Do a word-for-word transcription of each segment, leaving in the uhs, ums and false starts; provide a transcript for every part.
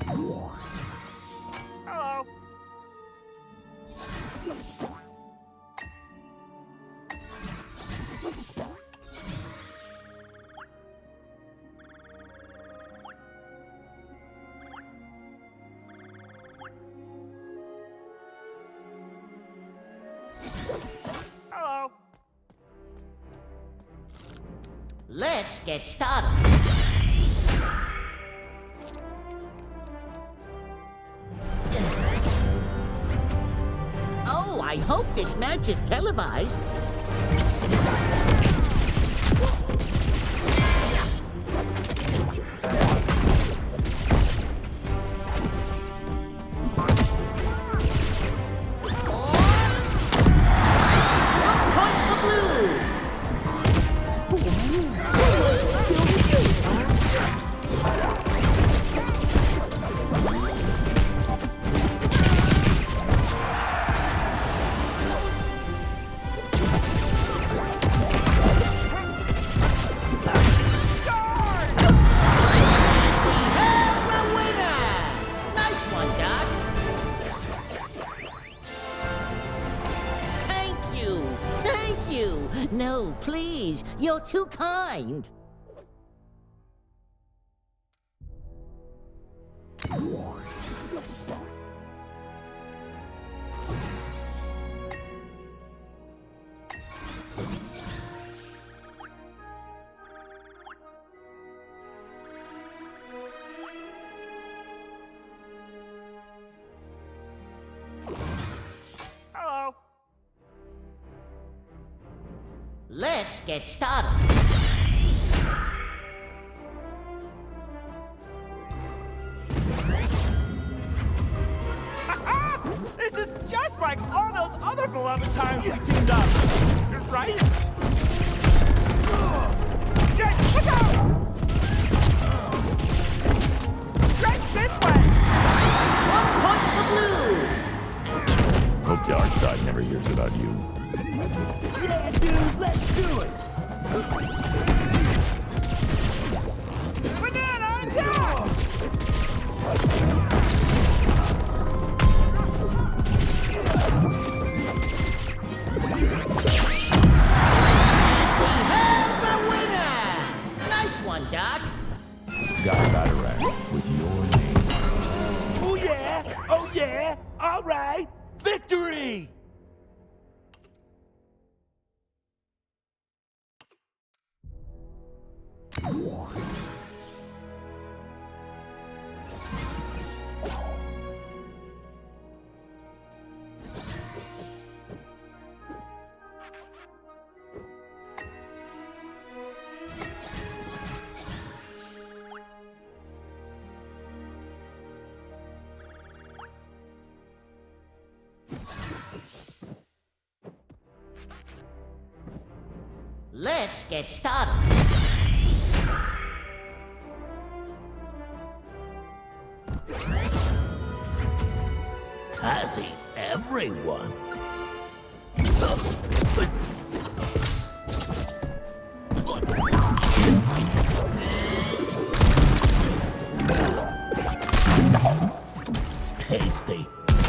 Hello. Hello. Let's get started. Oh, I hope this match is televised. No, please. You're too kind. Hello. Let's get started. This is just like all those other beloved times we teamed up. Right? Jet, look out! Jet, this way! One point for blue. Hope Darkseid never hears about you. Yeah, dude, let's do it! Banana attack! We have the winner! Nice one, Doc. Got Batarang with your name. Oh yeah! Oh yeah! All right! Victory! Let's get started. Passing everyone. Tasty.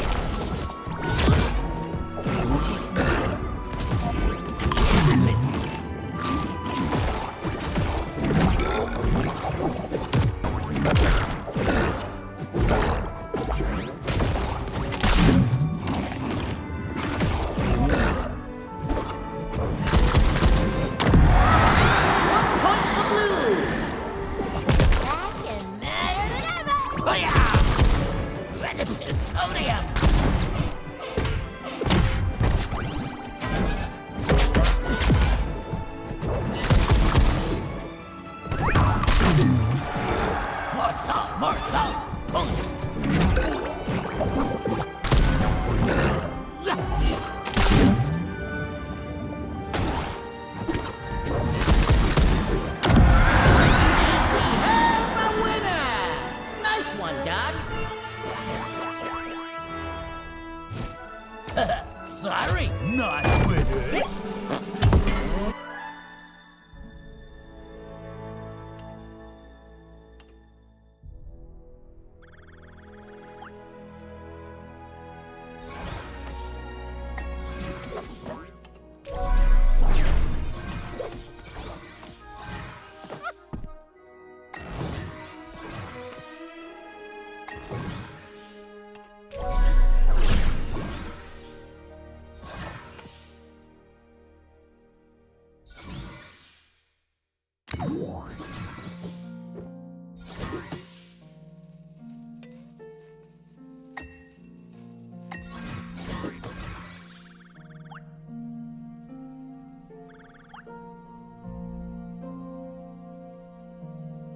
Sorry, not winners.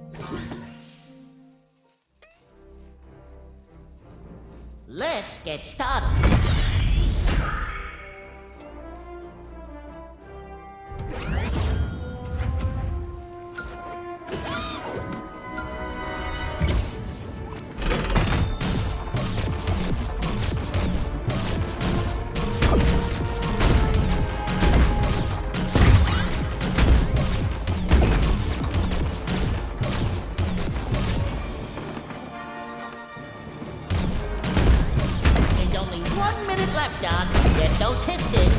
Let's get started. One minute left, Doc. Get those hits in.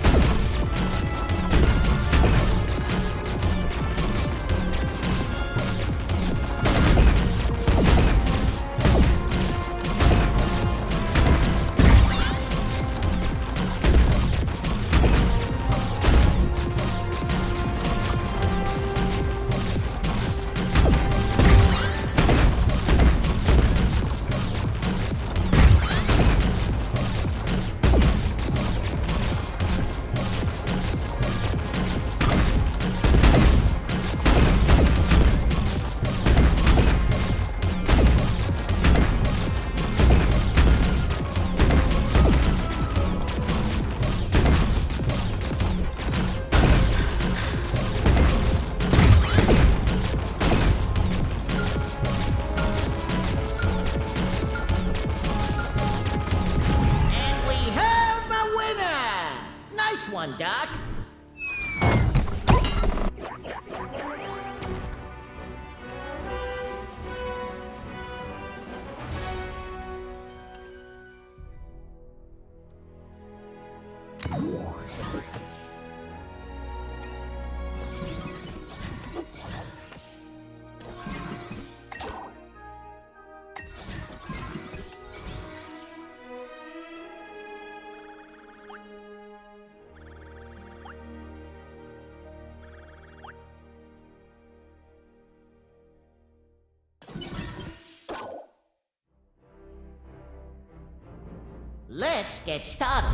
Nice one, Doc. Let's get started.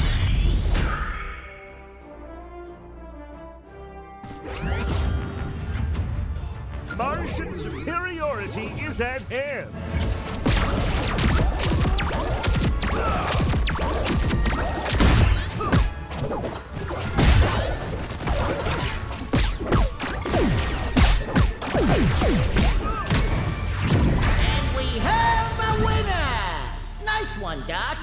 Martian superiority is at hand. And we have a winner! Nice one, Doc.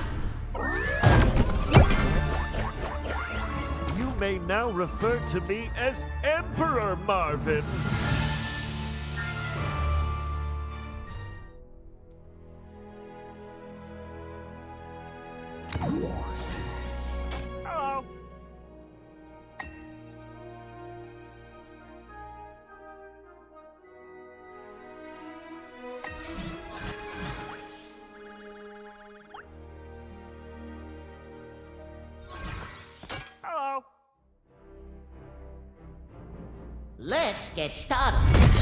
You may now refer to me as Emperor Marvin. Hello. Hello. Let's get started.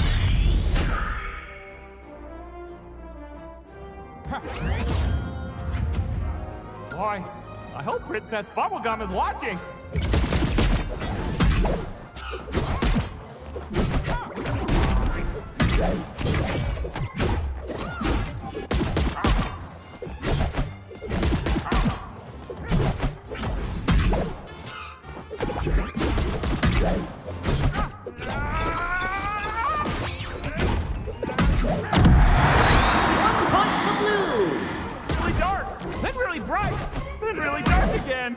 Boy, I hope Princess Bubblegum is watching. Then really bright, then really dark again.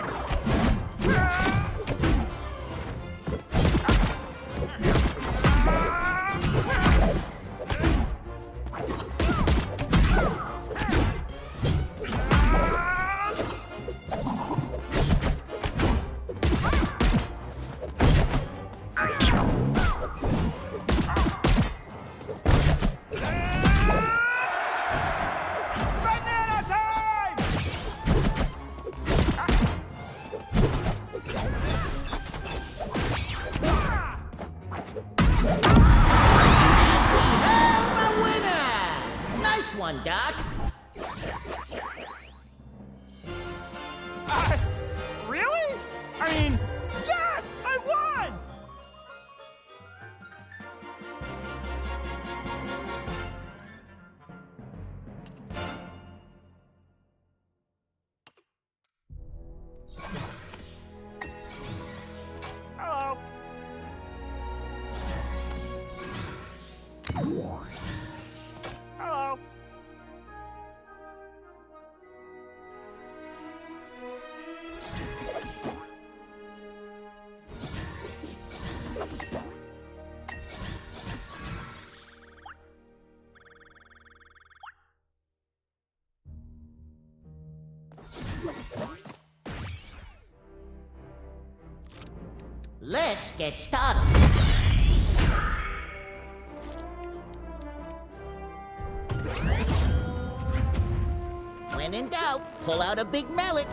One, Doc. Uh, really? I mean, yes, I won! Hello. Let's get started. When in doubt, pull out a big mallet.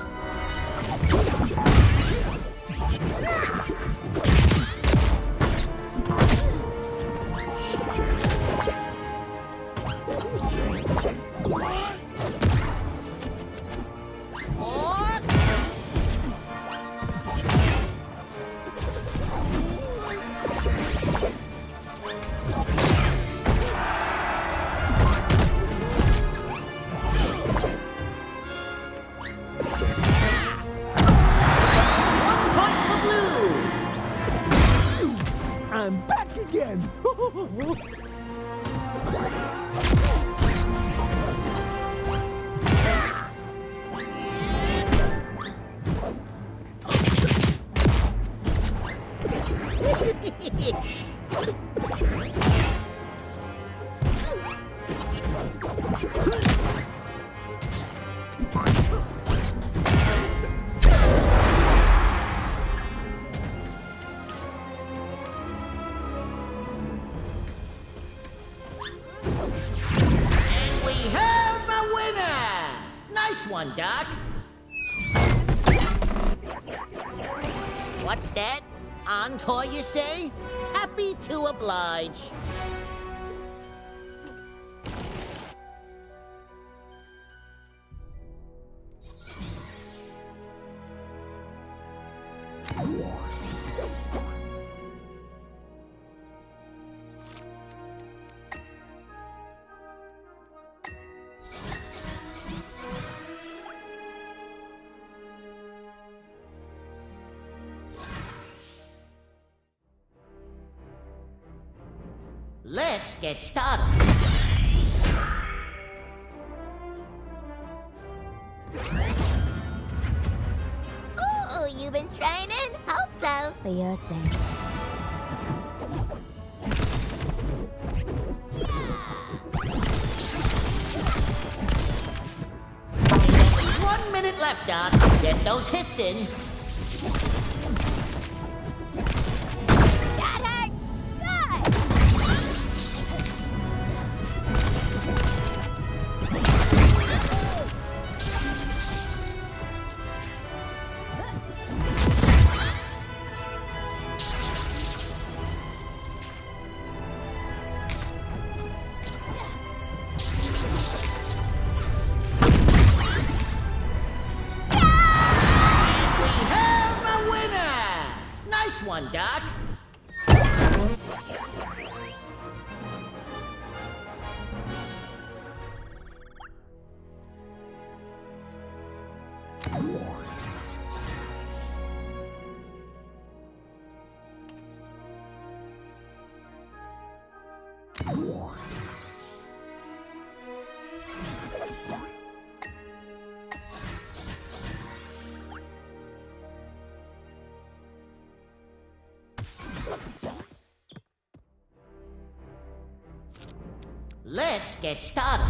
I'm back again! And we have a winner! Nice one, Doc. What's that? Encore, you say? Happy to oblige. Let's get started. Oh, you've been training? Hope so. For your sake. One minute left, Doc. Get those hits in. That hurt. Good. Nice one, Doc. Let's get started.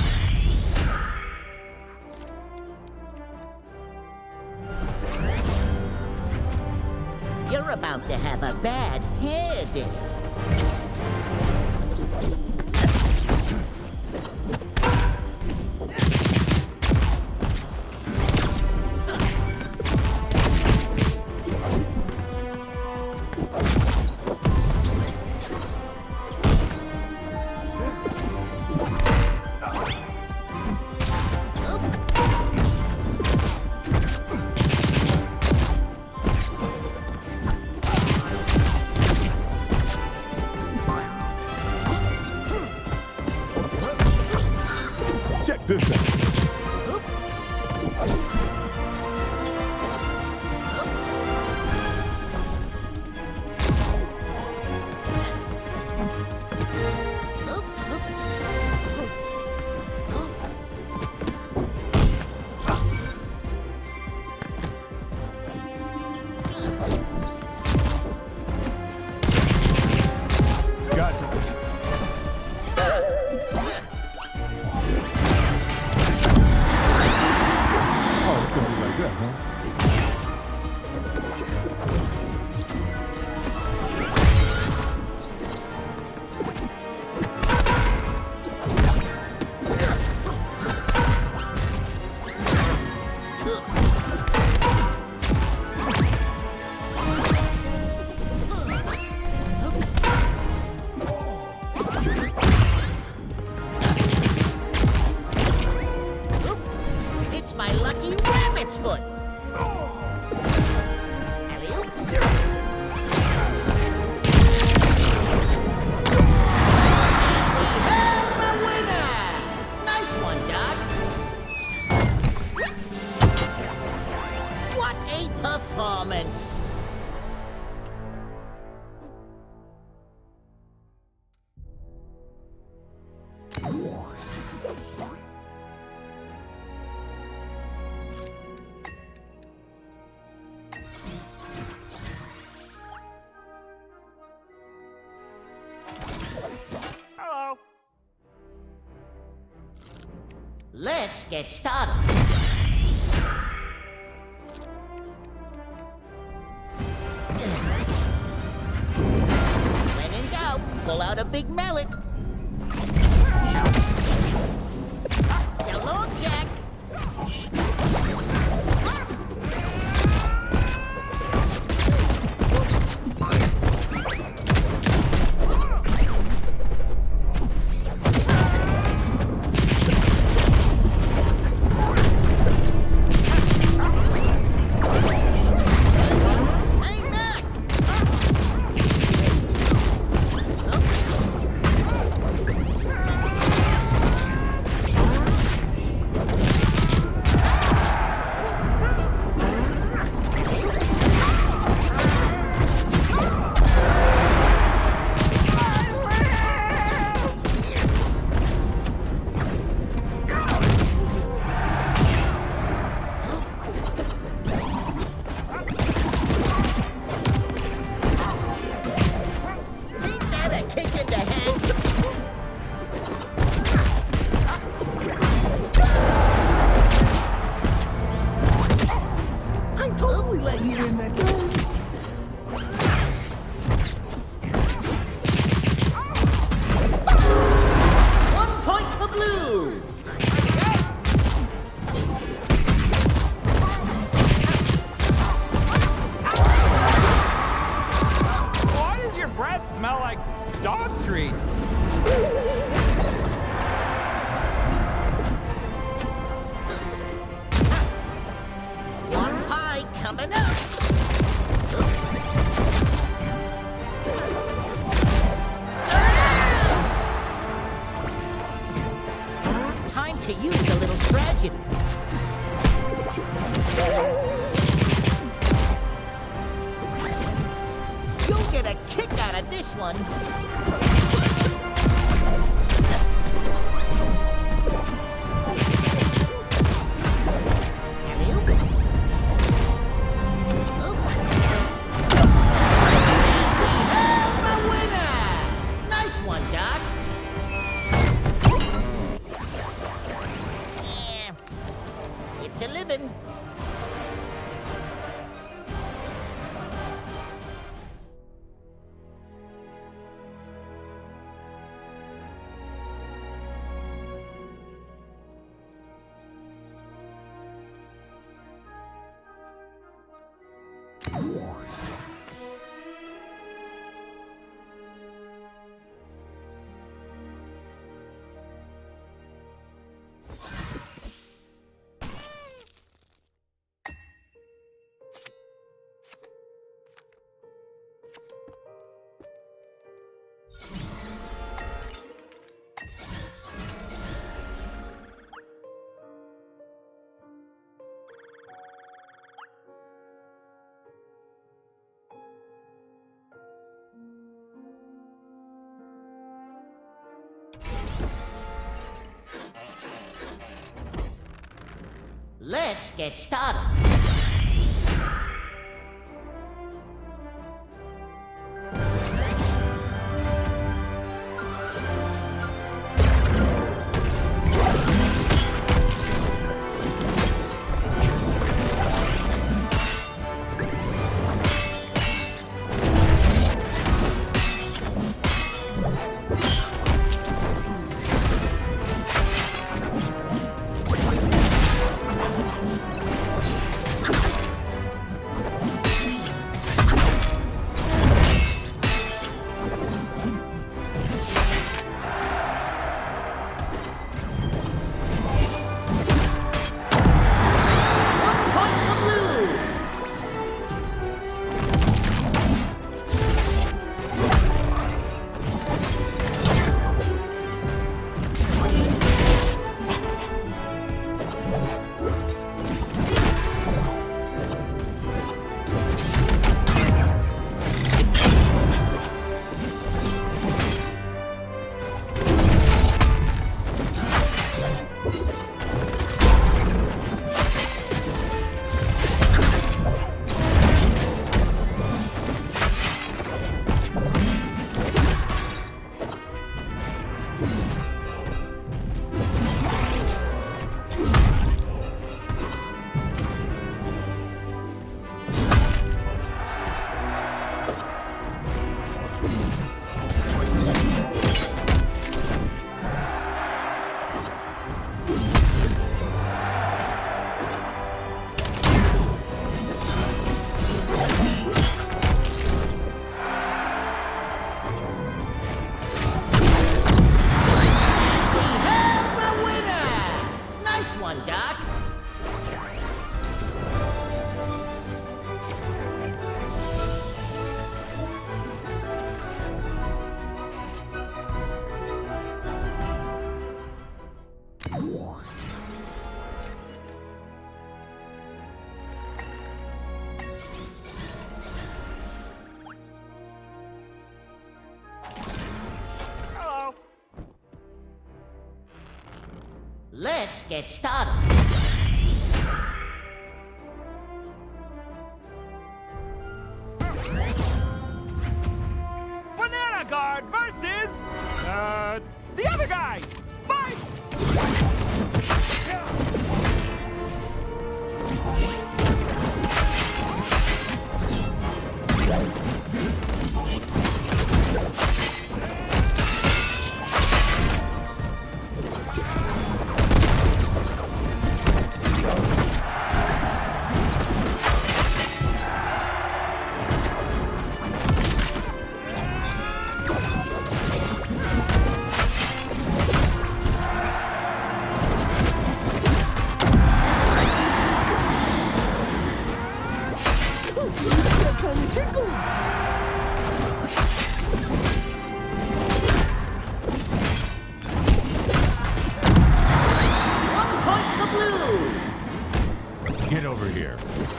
You're about to have a bad hair day. Check this out. It's my lucky rabbit's foot. Alley-oop. We have a winner! Nice one, Doc. What a performance! Hello. Let's get started. When in doubt, pull out a big mallet. So long, Jack. Hey, Mac! Ain't that a kick in the head? I totally let you in that door. One point for blue. Why does your breath smell like dog treats? One pie coming up. Time to use a little strategy. You'll get a kick out of this one. Alley-oop. Oop. We have a winner! Nice one, Doc. Yeah, it's a living. Let's get started. Let's get started. Banana Guard versus uh the other guy. Fight! Get over here.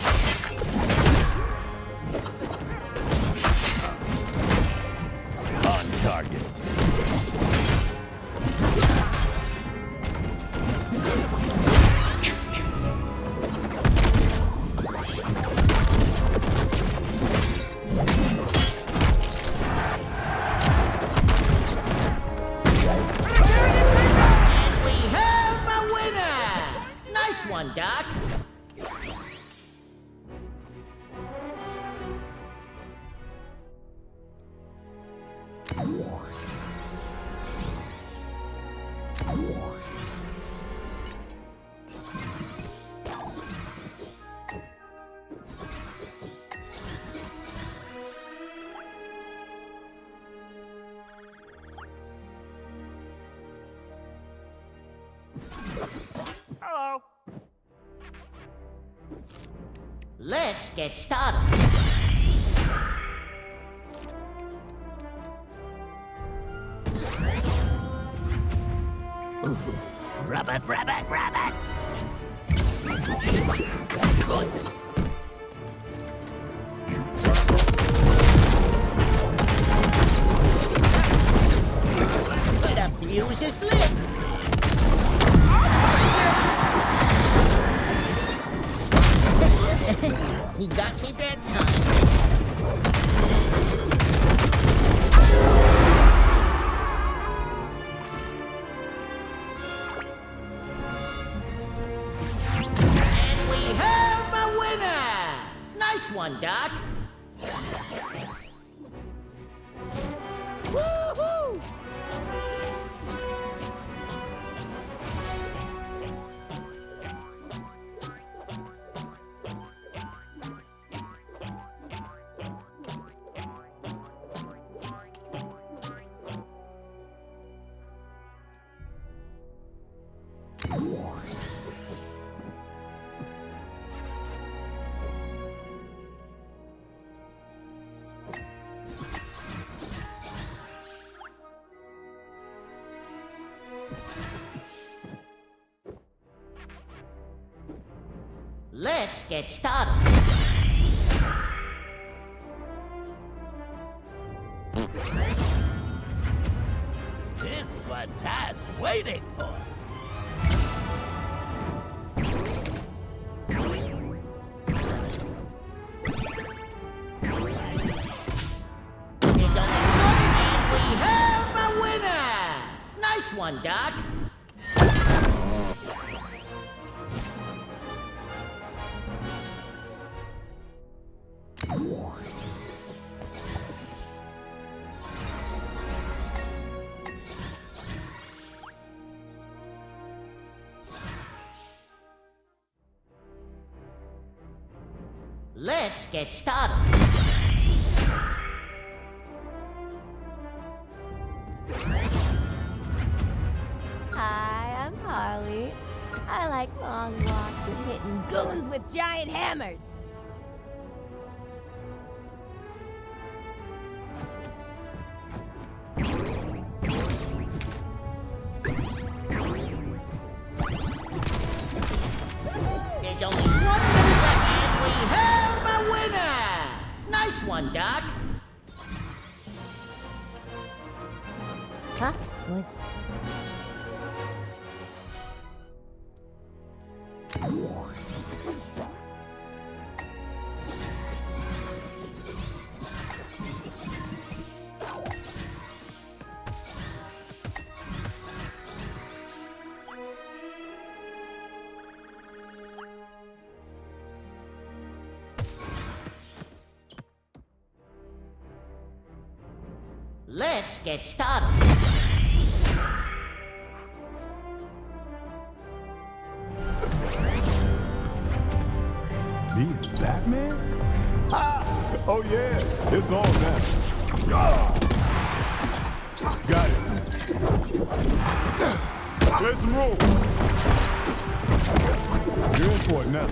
On target. And we have a winner! Nice one, Doc. Hello. Let's get started. Rabbit, rabbit, rabbit. Good. But abuse his lip. He got me that time. And we have a winner! Nice one, Doc. Woo-hoo! Let's get started. This what Taz waiting for. It's only good, and we have a winner! Nice one, Doc. Let's get started. Hi, I'm Harley. I like long walks and hitting goons with giant hammers. There's only one minute left, and we have a winner! Nice one, Doc. Huh? Was Let's get started. Me, Batman? Ah! Oh yeah, it's on now. Got it. There's some room. You're in for it now.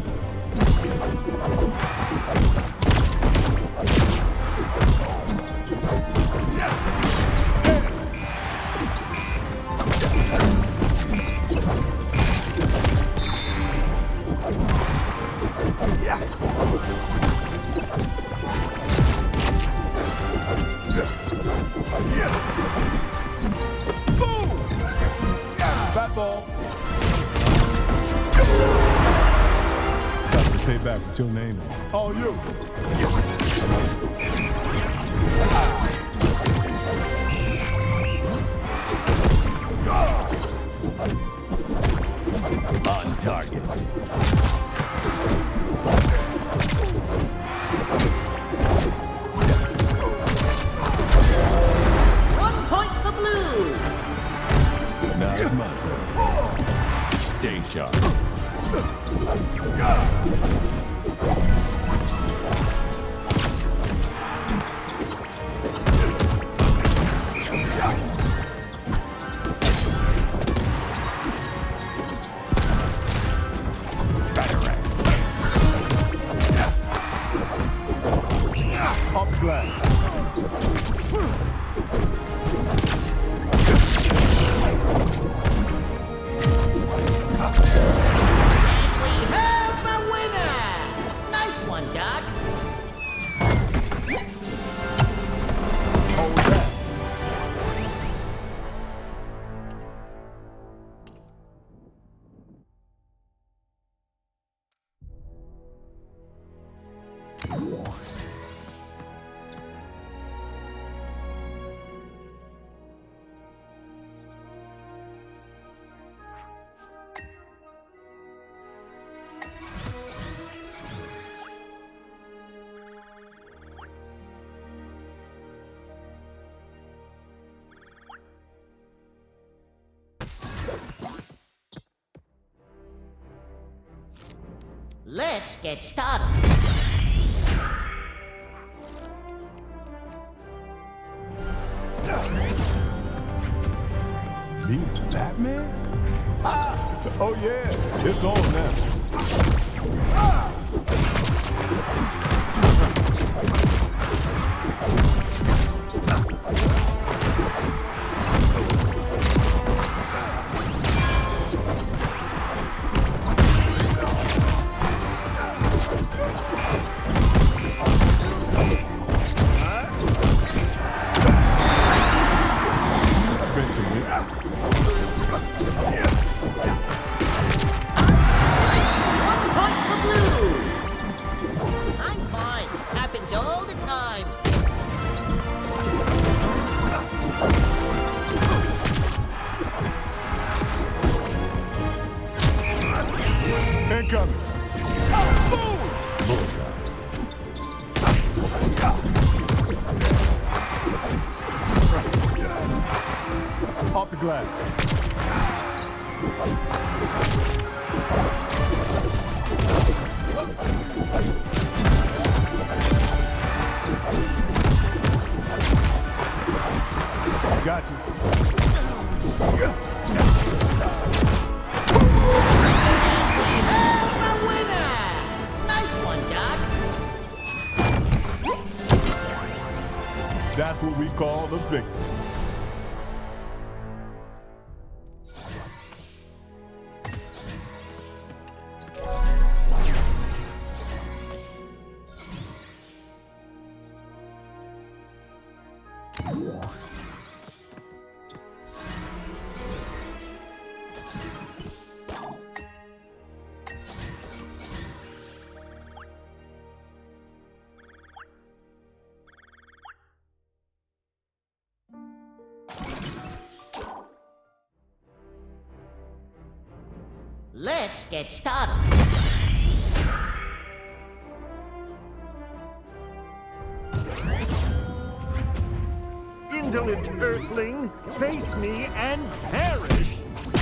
Batball. Got to pay back with your name. All you. On target. One point the blue. Now it's my turn. Stay sharp. Up flat. We have a winner! Nice one, Doc. Hold that. Let's get started. Me, Batman? Ah! Oh yeah, it's on now. One point the blue. I'm fine. Happens all the time. Incoming. Boom! Bullseye. Off the glass. Got you. The winner! Nice one, Doc. That's what we call the victory. Let's get started. Indolent Earthling, face me and perish!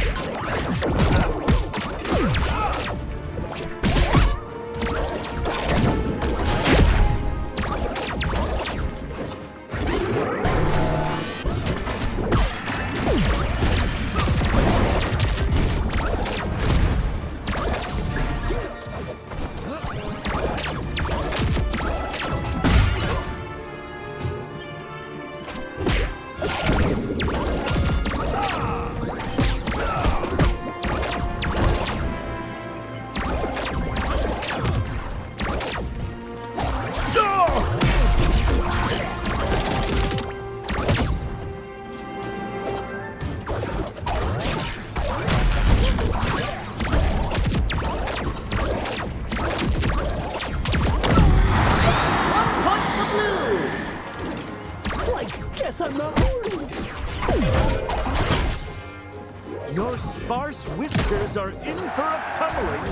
Your sparse whiskers are in for a pummeling.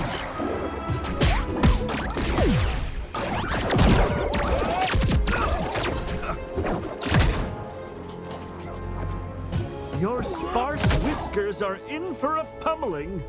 Your sparse whiskers are in for a pummeling.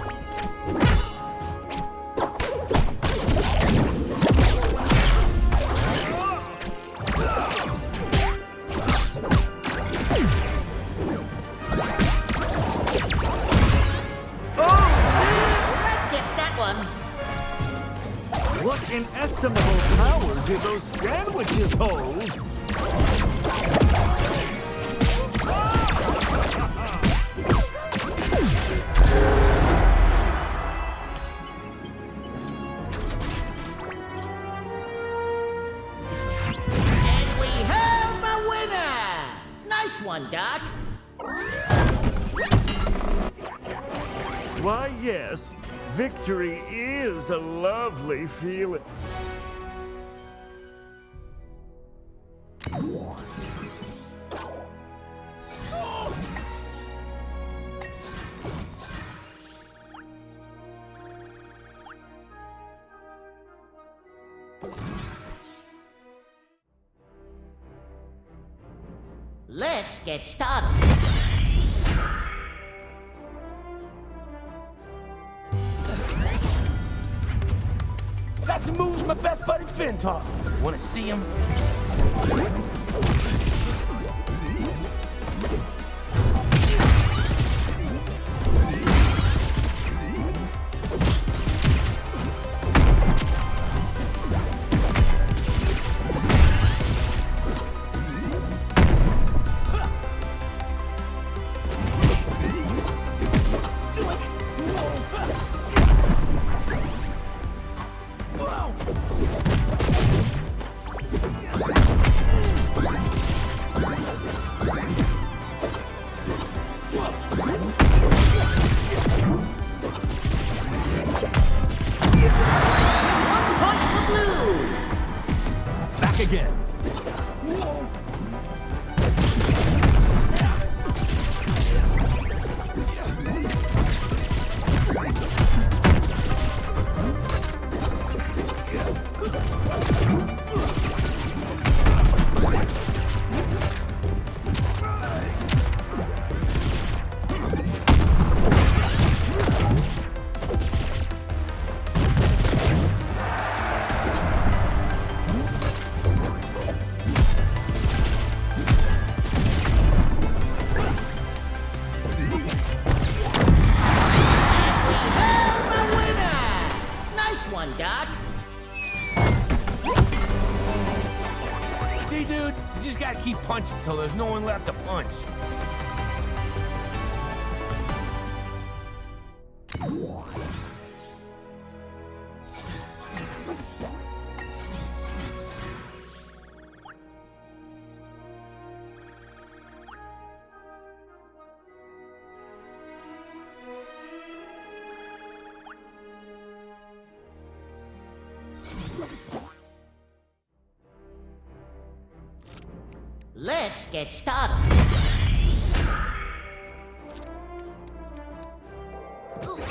What inestimable power do those sandwiches hold? And we have a winner! Nice one, Doc. Why, yes. Victory is a lovely feeling. Let's get started. Got some moves my best buddy Finn taught. Wanna see him? Again. gotta keep punching till there's no one left to punch. Let's get started. Ooh.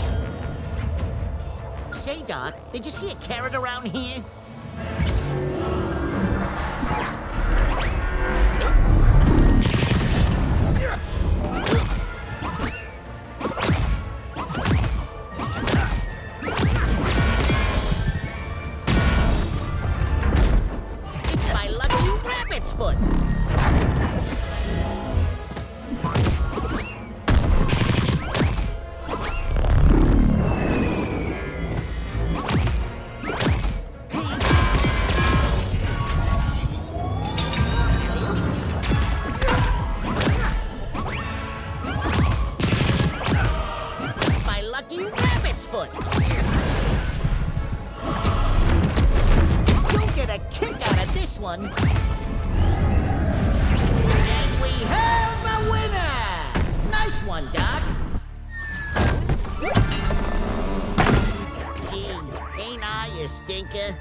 Say, Doc, did you see a carrot around here? It's my lucky rabbit's foot. Foot. You'll get a kick out of this one. And we have a winner! Nice one, Doc. Gee, ain't I a stinker?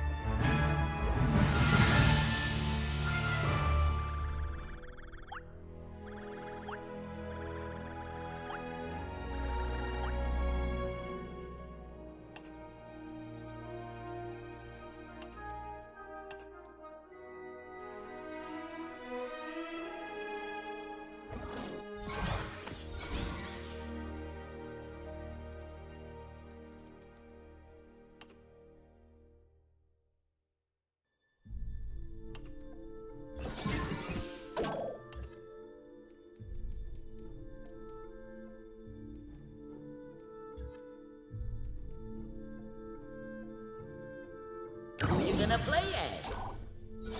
Who you gonna play as?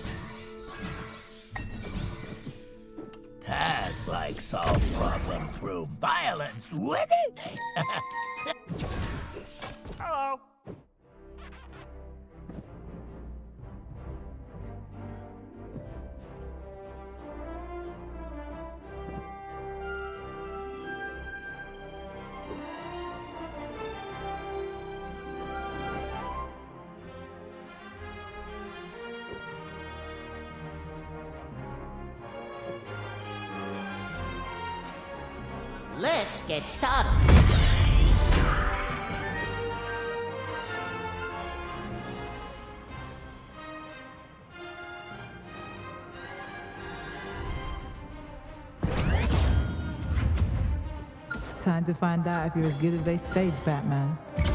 Tasks like solve problem through violence, would it? Hello. Let's get started. Time to find out if you're as good as they say, Batman.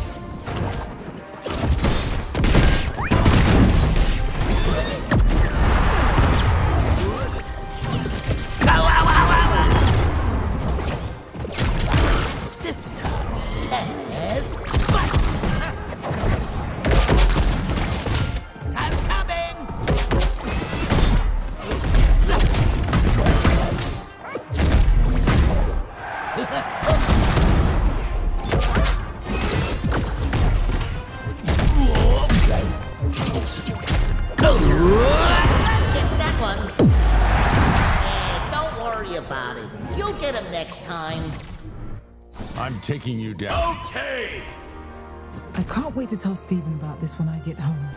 Gets that one. Yeah, don't worry about it. You'll get him next time. I'm taking you down. Okay! I can't wait to tell Steven about this when I get home.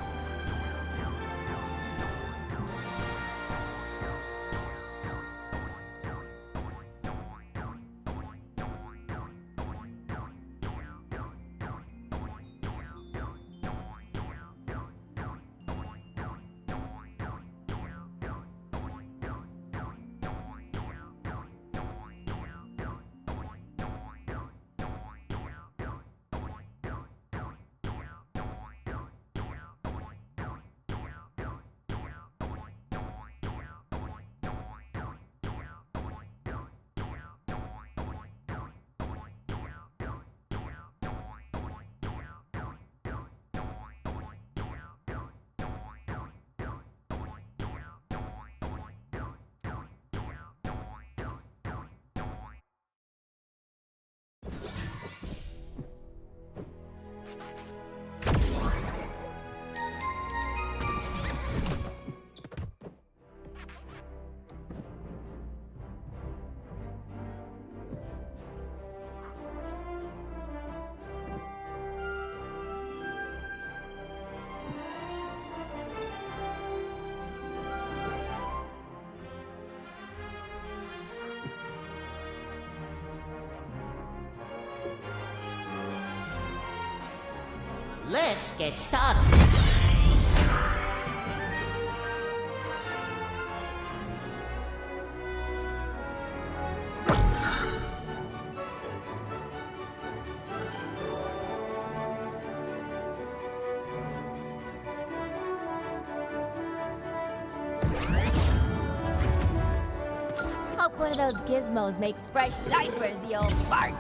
Let's get started. Hope one of those gizmos makes fresh diapers, you old fart.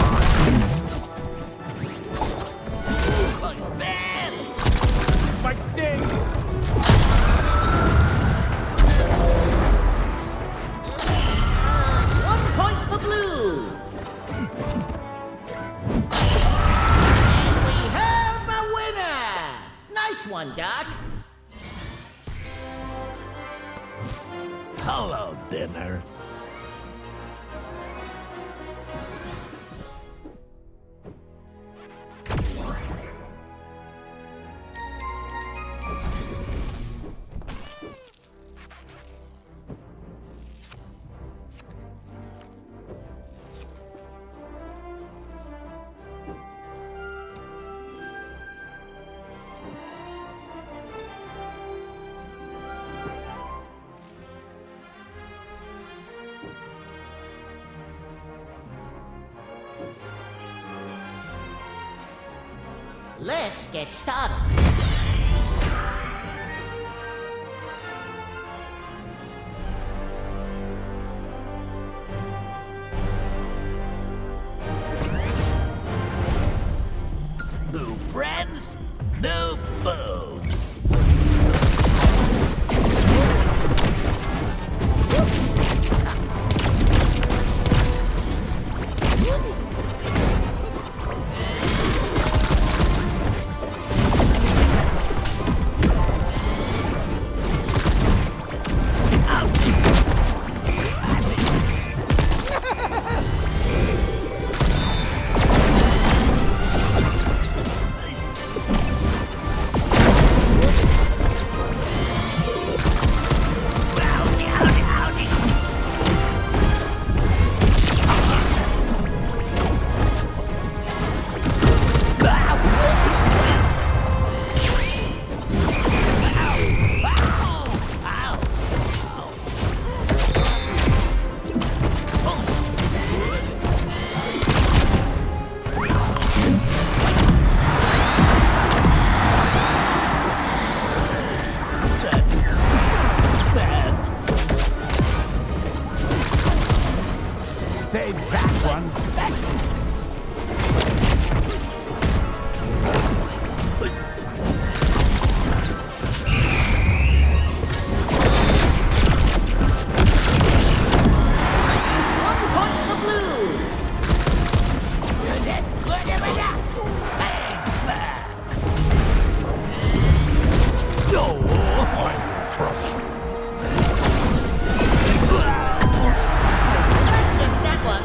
Spam! Spike sting! One point for blue! And we have a winner! Nice one, Doc. Hello, dinner. Let's get started. New friends, new food. Save that one special. One point for blue! Oh, I will crush you. Gets that one.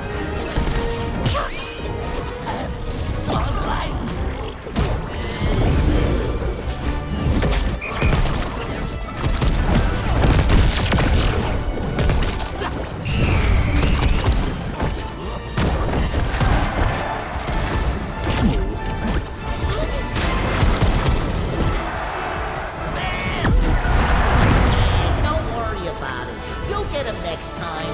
Don't worry about it. You'll get him next time.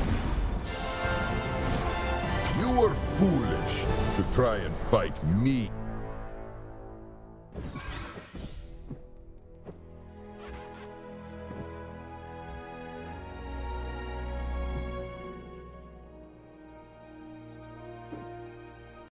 You were foolish to try and fight me.